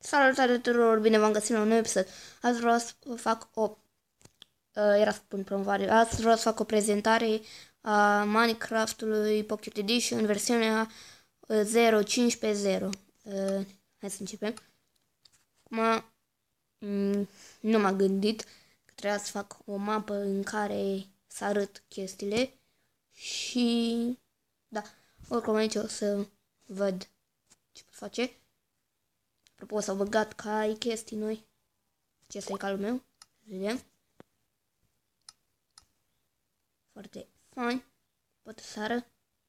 Salutare tuturor, bine v-am găsit la un nou episod. Azi vreau să fac o prezentare a Minecraft-ului Pocket Edition, versiunea 0.15.0. Hai să începem. Acum nu m-am gândit că trebuia să fac o mapă în care să arăt chestiile și da, oricum aici o să văd ce pot face. Apropo, s-au băgat cai, chestii noi. Acesta e calul meu. Vedem. Foarte fain. Poate sară.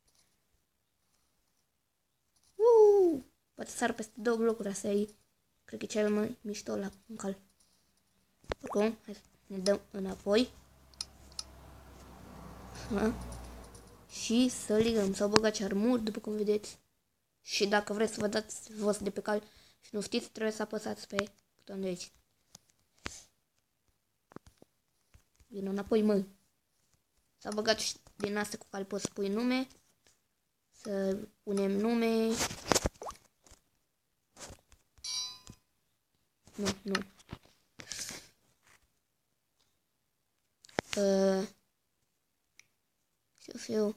Poate sară peste două blocuri. Asta e, cred că e cel mai mișto la un cal. Oricum, hai să ne dăm înapoi. Și să ligăm. S-au băgat și armuri, după cum vedeți. Și dacă vreți să vă dați jos de pe cal și nu știți, trebuie să apăsați pe butonul de aici. Vin înapoi, mă. S-a băgat și din astea cu care poți să pui nume. Să punem nume. Nu. Ce fiu.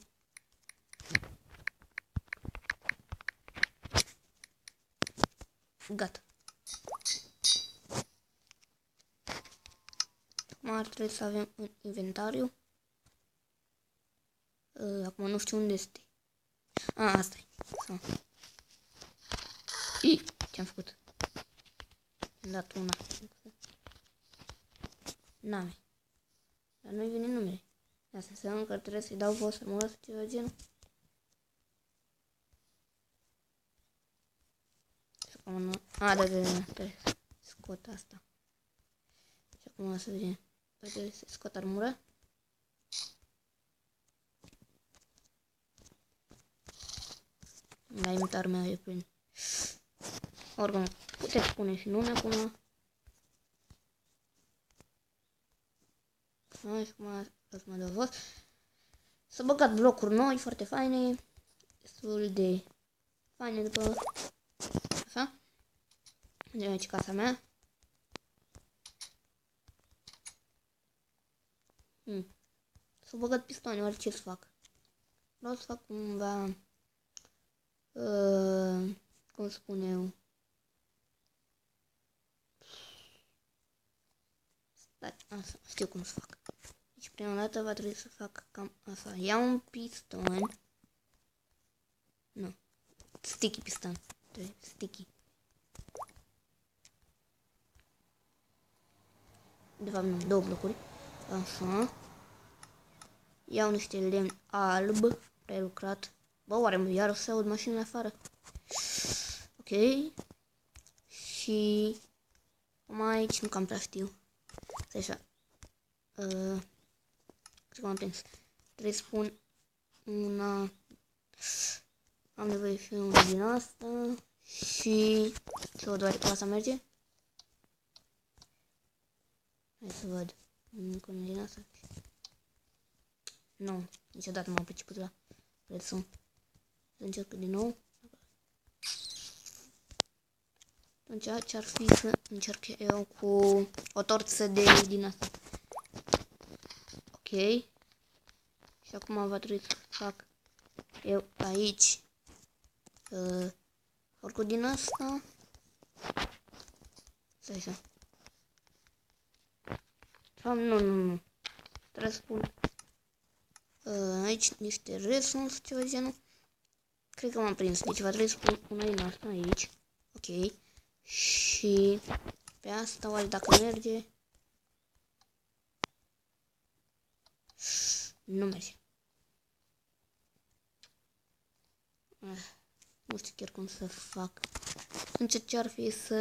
Gata. Acum ar trebui să avem un inventariu. Acum nu știu unde este. Asta e. Ce-am făcut? Am dat una. N-am. Dar nu-i vine numele. Asta înseamnă că trebuie să-i dau voie să mă ceva genul. Da. Scot asta. Și acum o să vedem. Trebuie să scot armură. La inventarul meu e plin. Oricum, puteți pune și nume acum. Și acum o să mă dau vos. S-au băgat blocuri noi, foarte faine. Destul de faine după așa. Vedem aici casa mea. S-au băgat pistoane, oare ce să fac? Vreau să fac cumva... cum spun eu? Asta, știu cum să fac. Deci prima dată va trebui să fac cam asta. Iau un piston. Nu. Sticky piston. Sticky. De fapt nu, două blocuri. Așa. Iau niște lemn alb. Prelucrat. Bă, oare iar o să aud mașinile afară? Ok. Și... Acum aici nu cam prea știu. Stai așa. Cred că m-am prins. Trebuie să pun una... Am nevoie și una din asta. Și... să văd oare asta merge? Hai să văd. Încă una din asta. Nu, niciodată m-am priceput la redstone. Să încerc din nou. Atunci ce-ar fi să încerc eu cu o torță de din asta. Ok. Și acum va trebui să fac eu aici oricum din asta. Stai așa. Nu. Trebuie să pun aici niște redstone, ceva genul. Cred că m-am prins. Deci va trebui să pun una din asta aici. Ok. Și pe asta oare dacă merge? Nu merge. Nu știu chiar cum să fac. Atunci ce ar fi să...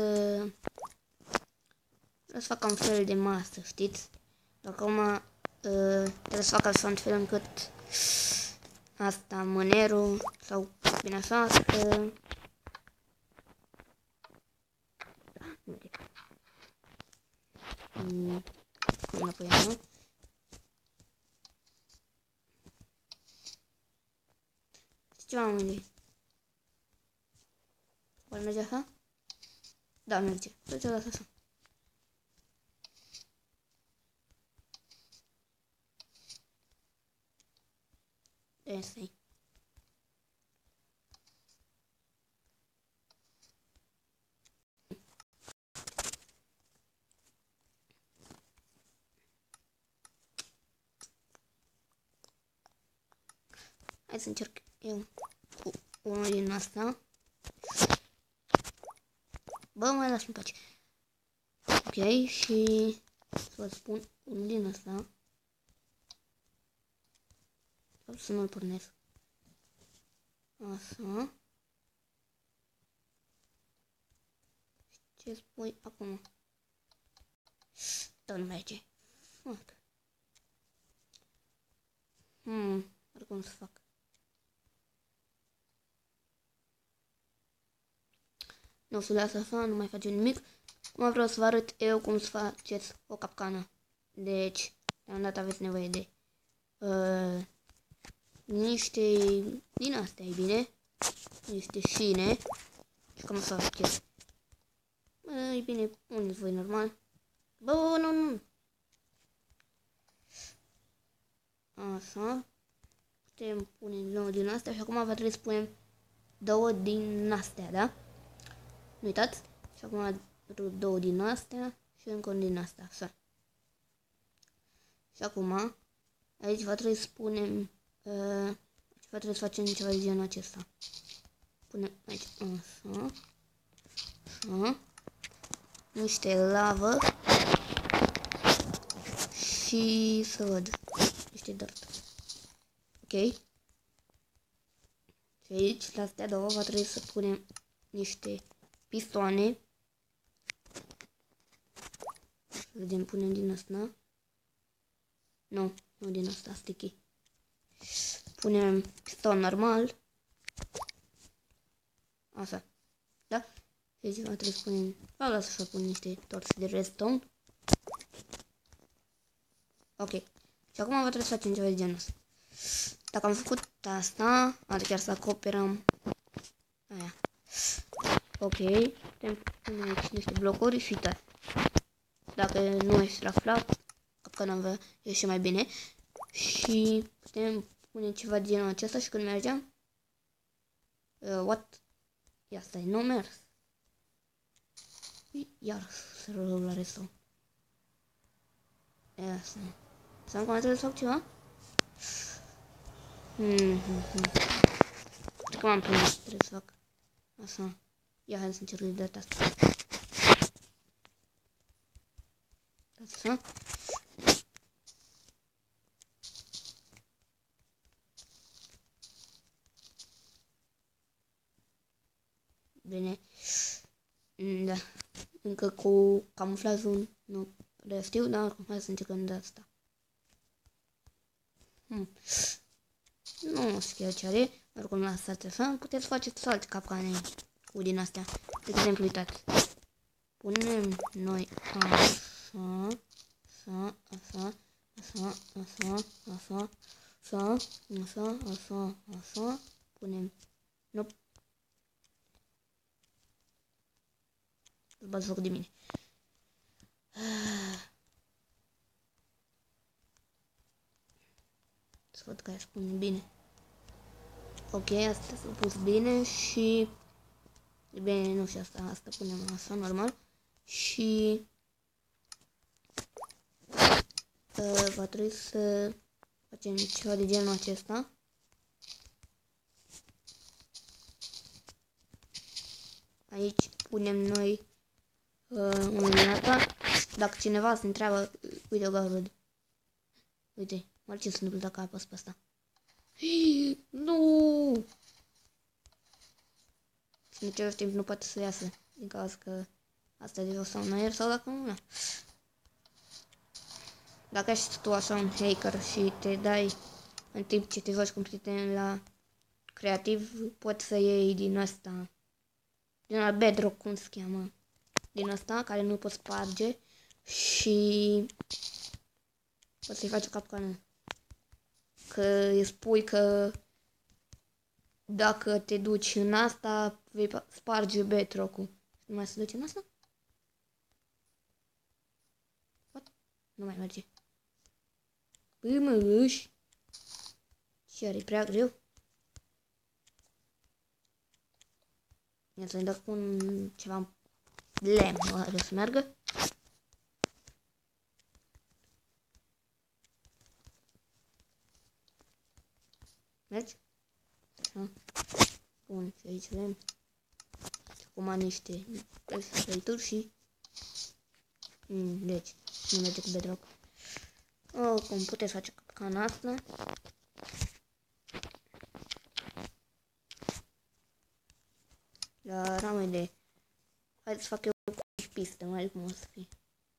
Vreau să fac un fel de masă, știți? Dar acum trebuie să fac așa un fel încât asta, mânerul sau bine așa să... Înapoi, nu? Ce m-am gândit? Oare merge așa? Da, merge. Să-ți las așa. Asta-i. Hai să încerc eu cu unul din asta. Bă, mai las-mi pace. Ok, și să vă spun unul din asta. Sau să nu-l pornesc. Așa. Ce spui acum? Da, nu merge. Fuck. Oricum să fac. Nu o să las așa, nu mai face nimic. Acum vreau să vă arăt eu cum să faceți o capcană. Deci, la un dat aveți nevoie de niște din astea, e bine. Niște șine. Și cum să faceți? E bine, puneți voi normal. Bă, nu. Așa. Putem pune două din astea și acum va trebui să punem două din astea, da? Nu uitați. Și acum două din astea și încă un din astea, așa. Și acum, aici va trebui să punem, va trebui să facem ceva de genul acesta. Punem aici, așa, așa, niște lavă și să văd, niște dirt. Ok. Și aici, la astea două, va trebui să punem niște pistoane. Să vedem, punem din asta. Nu din asta, sticky. Punem piston normal. Așa. Da? Și aici va trebui să punem... Lasă să pun niște torți de redstone. Ok. Și acum va trebui să facem ceva de genul ăsta. Dacă am făcut asta, chiar să acoperăm aia. Ok. Putem pune aici niște blocuri și uitați. Dacă nu ești la flap, capcana va ieși mai bine. Și putem pune ceva de genul acesta și când mergem. What? Ia stai, nu mers. Iar să rău la restul. Ia stai. Să am cum trebuie să fac ceva? Cred că m-am prins, trebuie să fac. Așa. Ia, hai să încerc de data asta. Așa. Bine. Da. Încă cu camuflajul nu prea știu, dar oricum hai să încercăm de asta. Nu știu ce are, oricum lăsați așa, puteți face alte capcane cu din astea. De exemplu, uitați. Punem noi așa, așa, punem, nu, îți bați foc de mine. Să văd că aș pune bine. Ok, asta s-a pus bine și, bine, nu știu asta punem așa, normal. Și va trebui să facem ceva de genul acesta. Aici punem noi unul din asta. Dacă cineva se întreabă, uite o gaură. Uite, mă ce se întâmplă dacă apăs pe asta. Nu! Și în același timp nu poate să iasă, din cauza că asta e de jos sau în aer sau dacă nu. Dacă ești tu așa un hacker și te dai în timp ce te joci cu prieteni la creativ, poți să iei din asta, din la bedrock, cum se cheamă, din asta, care nu poți sparge și poți să-i faci o capcană. Că îi spui că dacă te duci în asta, vei sparge bedrock-ul. Nu mai se duce în asta? Nu mai merge. Băi, mă, ăși. Chiar e prea greu. Ia să-i dau un ceva lemn, o să meargă. Mergi? Așa. Bun, și aici avem acum niște plăituri și deci, nu merge cu bedrock. Cum puteți face capcana asta? Dar am o idee. Hai să fac eu cu pistă, mai cum o să fie.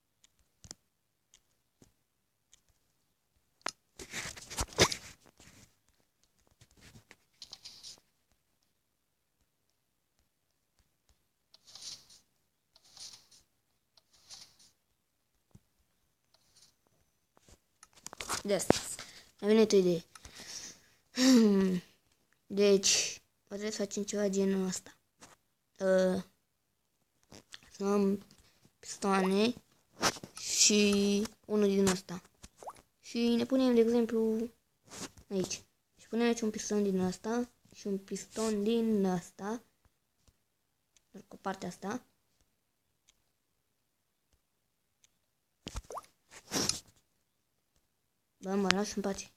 De asta. Mi-a venit o idee. Deci, trebuie să facem ceva genul ăsta. Să am pistoane și unul din ăsta. Și ne punem, de exemplu, aici. Și punem aici un piston din ăsta și un piston din ăsta. Doar cu partea asta. Bă, mă las în pace.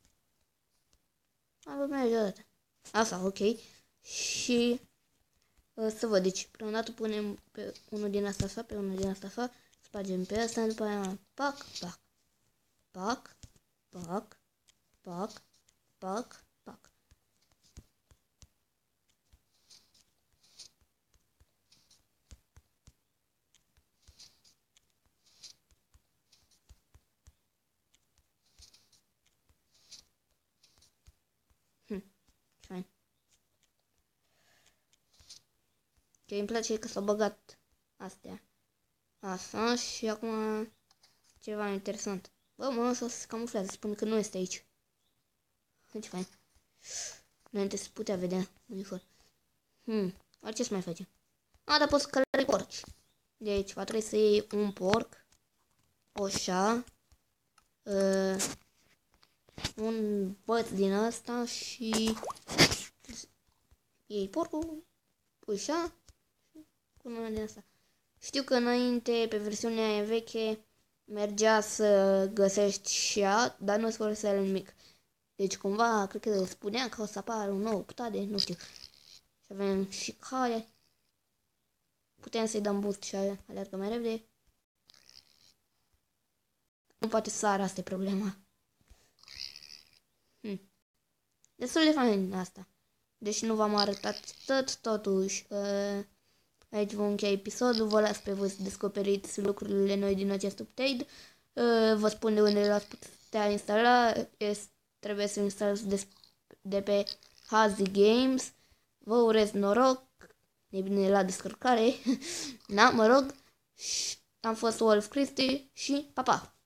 Bă, merge odată. Asta, ok. Și să văd, deci, prima dată punem pe unul din asta așa, pe unul din asta așa, spargem pe asta, după aia, pac, pac, pac, pac, pac, pac, pac. Fain. Ce îmi place că s-au băgat astea. Așa, și acum ceva interesant. Bă, mă, ăsta se camuflează, spune că nu este aici. Ce fain. Înainte se putea vedea uniform. Ar ce să mai facem? Dar poți călări porci. Deci va trebui să iei un porc, oșa, un băț din ăsta și iei porcul, oșa, cu una din asta. Știu că înainte, pe versiunea aia veche, mergea să găsești și ea, dar nu-ți folosea nimic. Deci cumva, cred că spunea că o să apară un nou putade, nu știu. Și avem și cale. Putem să-i dăm boost și alergă mai repede. Nu poate sară, asta e problema. Destul de fain asta. Deși nu v-am arătat totuși. Aici vom încheia episodul. Vă las pe voi să descoperiți lucrurile noi din acest update. Vă spun de unde l-ați putea instala. Trebuie să instalați de pe Hazy Games. Vă urez noroc. E bine la descărcare. Da, mă rog. Am fost Wolf Cristi și pa, pa!